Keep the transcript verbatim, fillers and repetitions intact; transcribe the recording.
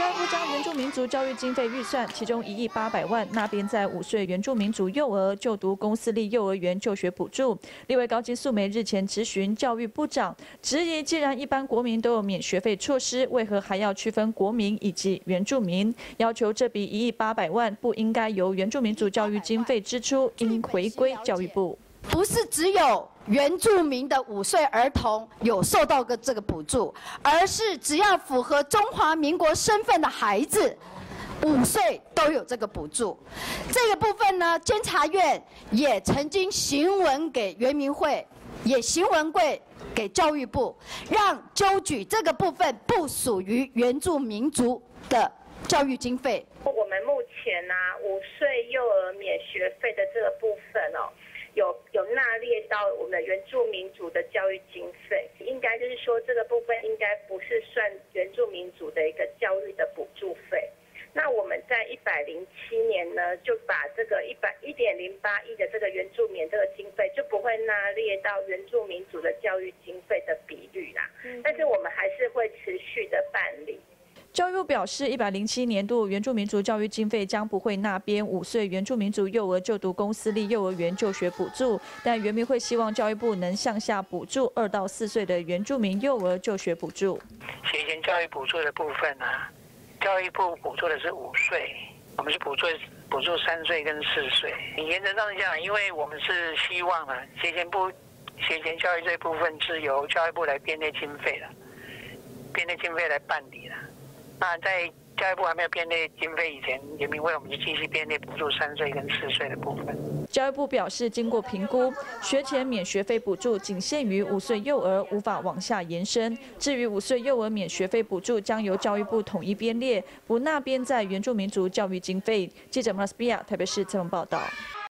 教育部将原住民族教育经费预算，其中一亿八百万纳编在五岁原住民族幼儿就读公私立幼儿园就学补助。立委高金素梅日前质询教育部长，质疑既然一般国民都有免学费措施，为何还要区分国民以及原住民？要求这笔一亿八百万不应该由原住民族教育经费支出，应回归教育部。 不是只有原住民的五岁儿童有受到个这个补助，而是只要符合中华民国身份的孩子，五岁都有这个补助。这个部分呢，监察院也曾经行文给原民会，也行文贵给教育部，让纠举这个部分不属于原住民族的教育经费。 我们目前呢、啊，五岁幼儿免学费的这个部分哦。 有有纳列到我们的原住民族的教育经费，应该就是说这个部分应该不是算原住民族的一个教育的补助费。那我们在一百零七年呢，就把这个一百一点零八亿的这个原住民这个经费就不会纳列到原住民族的教育经费的比率啦。但是我们还是会持续的办理。 教育部表示，一百零七年度原住民族教育经费将不会纳编五岁原住民族幼儿就读公私立幼儿园就学补助，但原民会希望教育部能向下补助二到四岁的原住民幼儿就学补助。 学前教育补助的部分呢、啊，教育部补助的是五岁，我们是补助补助三岁跟四岁。你原则上是这样，因为我们是希望啊，学前部学前教育这部分是由教育部来编列经费的，编列经费来办理的。 那在教育部还没有编列经费以前，原民会我们就继续编列补助三岁跟四岁的部分。 教育部表示，经过评估，学前免学费补助仅限于五岁幼儿，无法往下延伸。至于五岁幼儿免学费补助，将由教育部统一编列，不纳编在原住民族教育经费。记者马斯比亚台北市采访报道。